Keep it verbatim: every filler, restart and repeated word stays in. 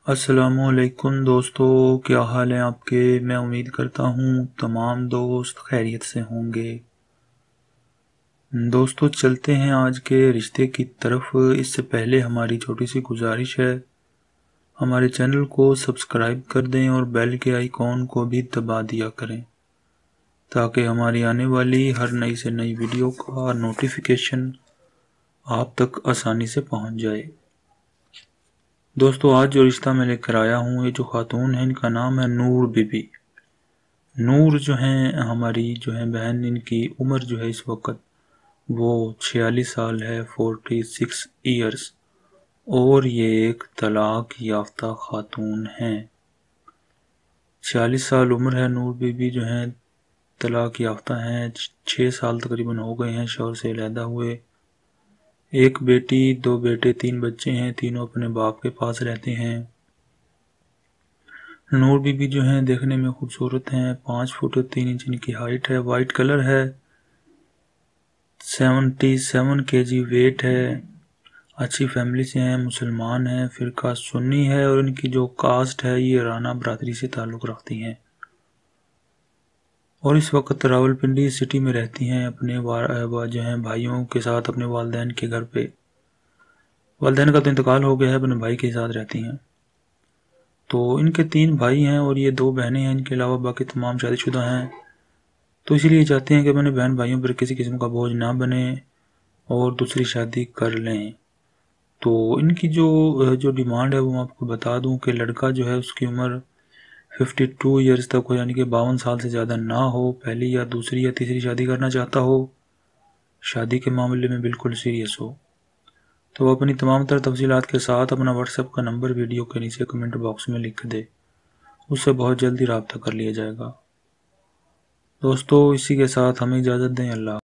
السلام علیکم دوستو، کیا حال ہیں آپ کے؟ میں امید کرتا ہوں تمام دوست خیریت سے ہوں گے۔ دوستو چلتے ہیں آج کے رشتے کی طرف۔ اس سے پہلے ہماری چھوٹی سی گزارش ہے، ہمارے چینل کو سبسکرائب کر دیں اور بیل کے آئیکن کو بھی دبا دیا کریں تاکہ ہماری آنے والی ہر نئی سے نئی ویڈیو کا نوٹیفیکیشن آپ تک آسانی سے پہنچ جائے۔ دوستو آج جو رشتہ میں لے کر آیا ہوں، یہ جو خاتون ہیں ان کا نام ہے نور بی بی۔ نور جو ہیں ہماری جو ہیں بہن، ان کی عمر جو ہے اس وقت وہ چھیالیس سال ہے، فورٹی سکس ایئرس، اور یہ ایک طلاق یافتہ خاتون ہیں۔ چھیالیس سال عمر ہے، نور بی بی جو ہیں طلاق یافتہ ہیں، چھ سال تقریباً ہو گئے ہیں شوہر سے علیحدہ ہوئے۔ ایک بیٹی، دو بیٹے، تین بچے ہیں، تینوں اپنے باپ کے پاس رہتے ہیں۔ نور بی بی جو ہیں دیکھنے میں خوبصورت ہیں، پانچ فٹ تین انچ ان کی ہائٹ ہے، وائٹ کلر ہے، seventy seven K G wait ہے، اچھی فیملی سے ہیں، مسلمان ہیں، فرقہ سنی ہے، اور ان کی جو کاسٹ ہے یہ رانا برادری سے تعلق رکھتی ہیں، اور اس وقت راولپنڈی سٹی میں رہتی ہیں اپنے جو ہیں بھائیوں کے ساتھ، اپنے والدین کے گھر پہ۔ والدین کا تو انتقال ہو گیا ہے، اپنے بھائی کے ساتھ رہتی ہیں۔ تو ان کے تین بھائی ہیں اور یہ دو بہنیں ہیں، ان کے علاوہ باقی تمام شادی شدہ ہیں، تو اسی لیے چاہتے ہیں کہ اپنے بہن بھائیوں پر کسی قسم کا بوجھ نہ بنے اور دوسری شادی کر لیں۔ تو ان کی جو جو ڈیمانڈ ہے وہ میں آپ کو بتا دوں کہ لڑکا جو ہے اس کی عمر ففٹی ٹو ایئرز تک ہو، یعنی کہ باون سال سے زیادہ نہ ہو، پہلی یا دوسری یا تیسری شادی کرنا چاہتا ہو، شادی کے معاملے میں بالکل سیریس ہو۔ تو وہ اپنی تمام تر تفصیلات کے ساتھ اپنا واٹس ایپ کا نمبر ویڈیو کے نیچے کمنٹ باکس میں لکھ دے، اس سے بہت جلدی رابطہ کر لیا جائے گا۔ دوستو اسی کے ساتھ ہمیں اجازت دیں، اللہ